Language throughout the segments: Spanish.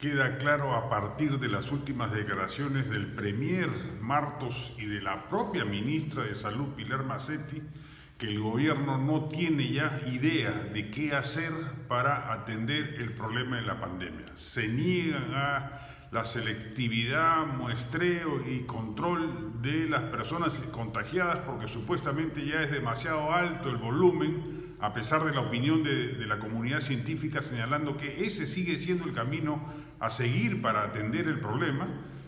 Queda claro a partir de las últimas declaraciones del Premier Martos y de la propia ministra de Salud, Pilar Macetti, que el gobierno no tiene ya idea de qué hacer para atender el problema de la pandemia. Se niegan a la selectividad, muestreo y control de las personas contagiadas porque supuestamente ya es demasiado alto el volumen, a pesar de la opinión de la comunidad científica señalando que ese sigue siendo el camino a seguir para atender el problema.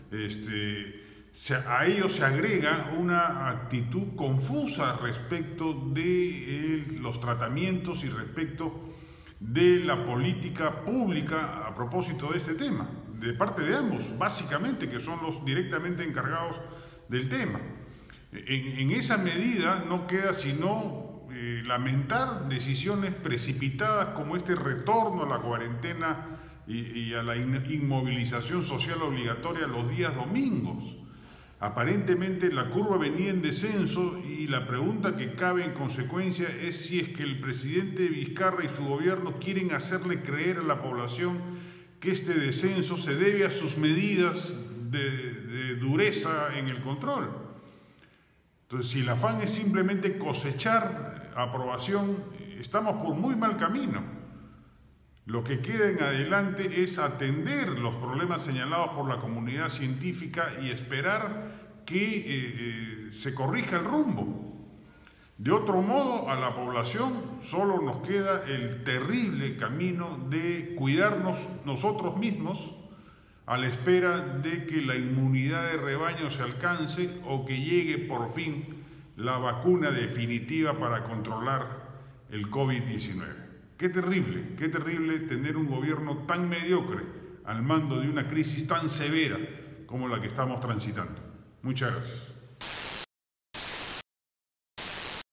A ello se agrega una actitud confusa respecto de los tratamientos y respecto de la política pública a propósito de este tema, de parte de ambos, básicamente, que son los directamente encargados del tema. En esa medida no queda sino lamentar decisiones precipitadas como este retorno a la cuarentena y a la inmovilización social obligatoria los días domingos. Aparentemente la curva venía en descenso y la pregunta que cabe en consecuencia es si es que el presidente Vizcarra y su gobierno quieren hacerle creer a la población que este descenso se debe a sus medidas de dureza en el control. Entonces, si el afán es simplemente cosechar aprobación, estamos por muy mal camino. Lo que queda en adelante es atender los problemas señalados por la comunidad científica y esperar que se corrija el rumbo. De otro modo, a la población solo nos queda el terrible camino de cuidarnos nosotros mismos a la espera de que la inmunidad de rebaño se alcance o que llegue por fin la vacuna definitiva para controlar el COVID-19. Qué terrible tener un gobierno tan mediocre al mando de una crisis tan severa como la que estamos transitando. Muchas gracias.